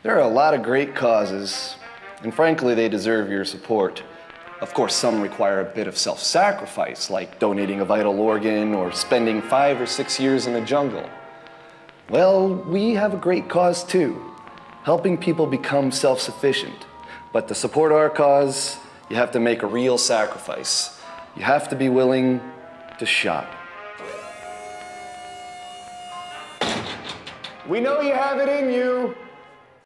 There are a lot of great causes, and frankly, they deserve your support. Of course, some require a bit of self-sacrifice, like donating a vital organ or spending 5 or 6 years in the jungle. Well, we have a great cause too, helping people become self-sufficient. But to support our cause, you have to make a real sacrifice. You have to be willing to shop. We know you have it in you.